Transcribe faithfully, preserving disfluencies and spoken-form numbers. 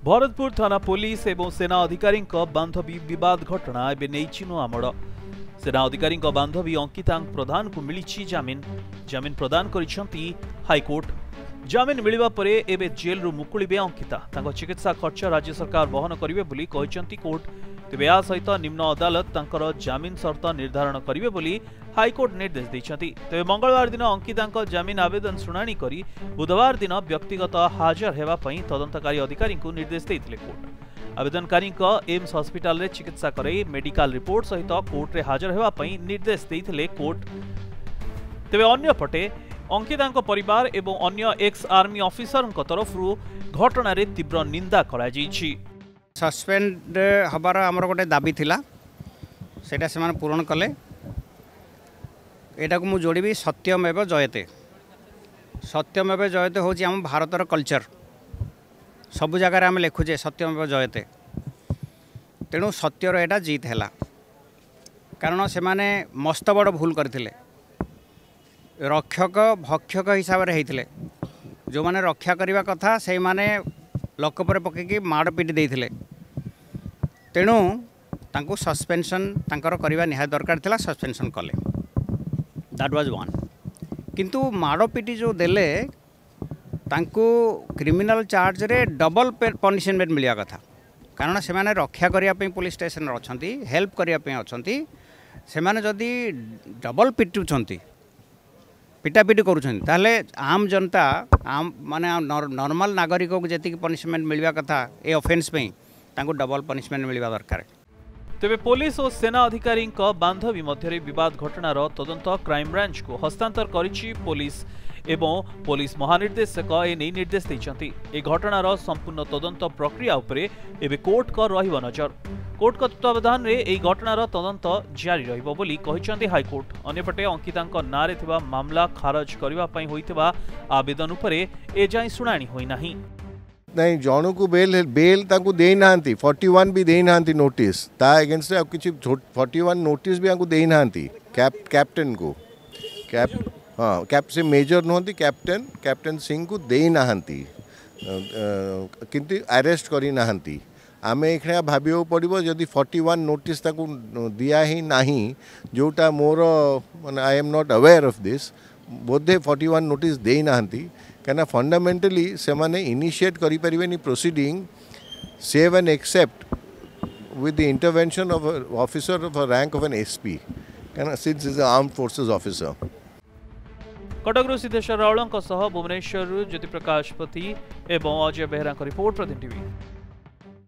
भरतपुर थाना पुलिस एवं सेना अधिकारी बांधवी विवाद घटना एवं नहीं नूआमड़ सेना अधिकारी बांधवी अंकिता प्रधान को मिली जामिन जामिन प्रदान करिसेंती हाईकोर्ट। जामिन मिलिबा परे एबे जेल रु मुकुलिबे अंकिता तांको चिकित्सा खर्च राज्य सरकार वहन करिवे बोली कहिसेंती कोर्ट। तेबे या सहित निम्न अदालत तांकर जामिन शर्त निर्धारण करिवे बोली हाईकोर्ट निर्देश दैछंती। तेबे मंगलवार दिन अंकिता जामिन आवेदन शुणाणी करी बुधवार दिन व्यक्तिगत हाजर हेबा पई तदंतकारी अधिकारी को निर्देश दैथिले कोर्ट। आवेदनकारी एम्स हॉस्पिटल रे चिकित्सा कराई मेडिकल रिपोर्ट सहित कोर्ट रे हाजर हेबा पई निर्देश दैथिले कोर्ट। तेबे अन्य पटे अंकिता परिवार एवं अन्य एक्स आर्मी ऑफिसर तरफ घटना रे तीव्र निंदा करा जायछि। सस्पेंड हबार आमर गोटे दाबी थिला सेटा से पूरण कले एटा को मु जोड़बी सत्यमेव जयते। सत्यमेव जयते होची आम भारतर कल्चर सबु जगह आम लिखुचे सत्यमेव जयते। तेणु सत्यर एटा जीत हैला कारण से माने मस्त बड़ भूल करथिले। रक्षक भक्षक हिसाब से होते जो माने रक्षा करने कथा से माने लकपर पकईकि माड़ पिटी देते। तेणु तांको सस्पेंशन तांकर करवा निहाय दरकार थिला सस्पेंशन कले दैट वाज वन। किंतु माड़ पिटी जो देले तांको क्रिमिनल चार्ज रे डबल पनिशमेंट मिलिया कथा कारण से माने रक्षा करने पुलिस स्टेशन अच्छी हेल्प करने अच्छी से माने जदि डबल पिटुछंती पिटापिटी करुँचे आम जनता आम माने नॉर्मल नागरिक को जी पनिशमेंट मिलवा कथा ए ऑफेंस पे तांको डबल पनिशमेंट मिलवा दरकार। तेबे पुलिस और सेना अधिकारी बांधवी मध्य विवाद घटनार तदंत क्राइम ब्रांच को हस्तांतर करिछि पुलिस एवं पुलिस महानिर्देशक एने निर्देश दैछंती। ए घटनार संपूर्ण तदंत प्रक्रिया उपरे एबे कोर्ट को रहिबो नजर। कोर्ट का तत्वावधान रे एई घटनार तदंत जारी रहिबो बोली कहिसेंती हाईकोर्ट। अन्यपटे अंकितांक नारे थिबा मामला खारज करिबा पई होइतिबा आवेदन उपरे ए जाई सुनानी होई नाही। नहीं जणु को बेल बेल ताकू देई नांती इकतालीस भी देई नांती नोटिस ता अगेंस्ट रे किछि इकतालीस नोटिस भी आकू देई नांती कैप कैप्टन को कैप हाँ कैप से मेजर नुहति कैप्टन कैप्टन सिंह को देई नांती किंतु अरेस्ट करी नांती। आमे एखना भाबियो पड़िबो जदि इकतालीस नोटिस ताकू दिया ही नाही जोटा मोर माने I am not aware of this बोधे इकतालीस नोटिस देई नांती कहना फंडामेंटली से माने इनिशिएट करि परिबेनी proceeding save and except with the intervention of officer of a rank of an SP कहना since is a armed forces officer. कटकरू सिद्धेश्वर रावल भुवनेश्वर ज्योति प्रकाश पति एवं अजय बेहरा रिपोर्ट प्रतिदिन टीवी।